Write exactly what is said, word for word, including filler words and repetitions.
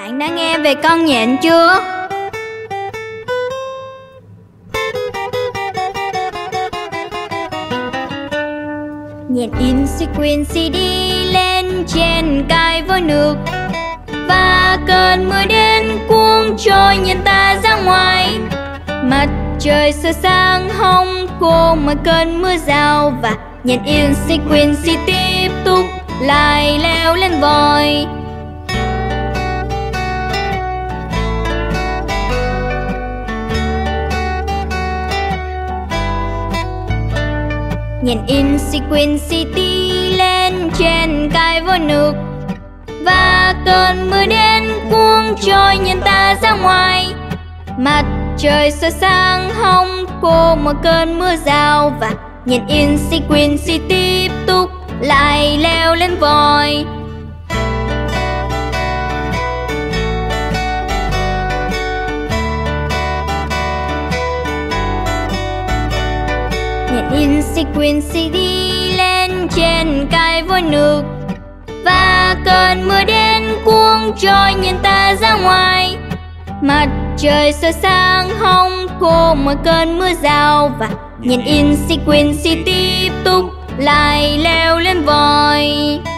Bạn đã nghe về con nhện chưa? Nhện in sequin xê đê lên trên cái vòi nước, và cơn mưa đến cuốn trôi nhện ta ra ngoài. Mặt trời soi sáng hông cô mọi cơn mưa rào, và nhện in sequin xê tiếp tục lại leo lên vòi. Nhện in sequin city lên trên cái vòi nước, và cơn mưa đến cuốn trôi nhện ta ra ngoài. Mặt trời soi sáng hông cô một cơn mưa rào, và nhện in sequin city tiếp tục lại leo lên vòi. Nhện in sequin city lên trên cái vòi nước, và cơn mưa đến cuốn trôi nhện ta ra ngoài. Mặt trời soi sáng hông cô một cơn mưa rào, và nhện in sequin city tiếp tục lại leo lên vòi.